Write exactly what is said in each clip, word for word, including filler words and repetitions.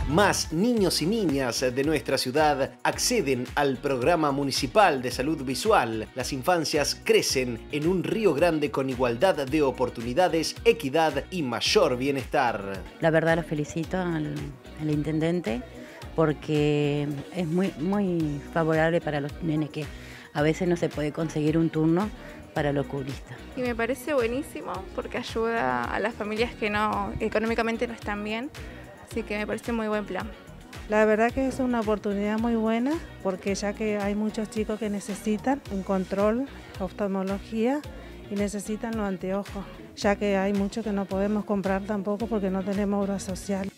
Más niños y niñas de nuestra ciudad acceden al programa municipal de salud visual. Las infancias crecen en un Río Grande con igualdad de oportunidades, equidad y mayor bienestar. La verdad lo felicito al, al intendente porque es muy, muy favorable para los nenes que a veces no se puede conseguir un turno para el oculista. Y me parece buenísimo porque ayuda a las familias que no económicamente no están bien. Así que me parece muy buen plan. La verdad que es una oportunidad muy buena porque ya que hay muchos chicos que necesitan un control, oftalmología y necesitan los anteojos, ya que hay muchos que no podemos comprar tampoco porque no tenemos obra social.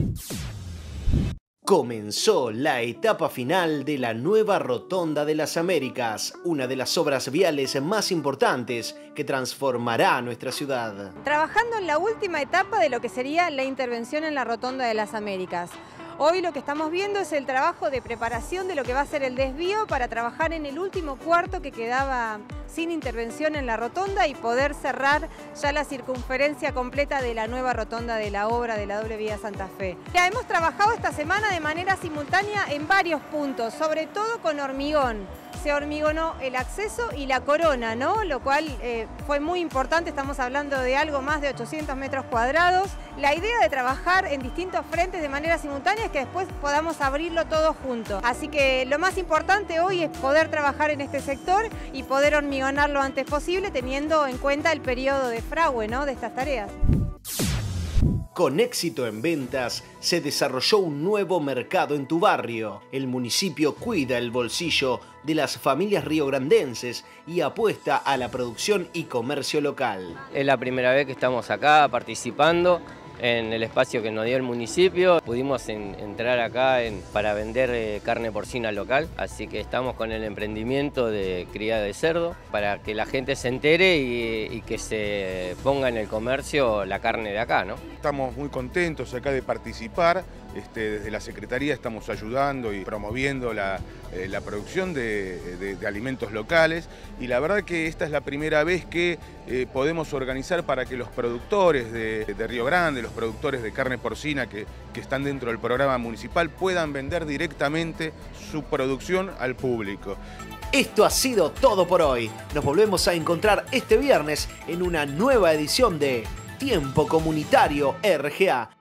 Comenzó la etapa final de la nueva Rotonda de las Américas, una de las obras viales más importantes que transformará nuestra ciudad. Trabajando en la última etapa de lo que sería la intervención en la Rotonda de las Américas. Hoy lo que estamos viendo es el trabajo de preparación de lo que va a ser el desvío para trabajar en el último cuarto que quedaba sin intervención en la rotonda y poder cerrar ya la circunferencia completa de la nueva rotonda de la obra de la doble vía Santa Fe. Ya hemos trabajado esta semana de manera simultánea en varios puntos, sobre todo con hormigón. Se hormigonó el acceso y la corona, ¿no? Lo cual eh, fue muy importante, estamos hablando de algo más de ochocientos metros cuadrados. La idea de trabajar en distintos frentes de manera simultánea es que después podamos abrirlo todo junto. Así que lo más importante hoy es poder trabajar en este sector y poder hormigonar lo antes posible teniendo en cuenta el periodo de fragüe, ¿no?, de estas tareas. Con éxito en ventas, se desarrolló un nuevo mercado en tu barrio. El municipio cuida el bolsillo de las familias riograndenses y apuesta a la producción y comercio local. Es la primera vez que estamos acá participando en el espacio que nos dio el municipio. Pudimos en, entrar acá en, para vender eh, carne porcina local, así que estamos con el emprendimiento de cría de cerdo para que la gente se entere y, y que se ponga en el comercio la carne de acá, ¿no? Estamos muy contentos acá de participar. Este, desde la Secretaría estamos ayudando y promoviendo la, eh, la producción de, de, de alimentos locales y la verdad que esta es la primera vez que eh, podemos organizar para que los productores de, de Río Grande, los productores de carne porcina que, que están dentro del programa municipal puedan vender directamente su producción al público. Esto ha sido todo por hoy. Nos volvemos a encontrar este viernes en una nueva edición de Tiempo Comunitario R G A.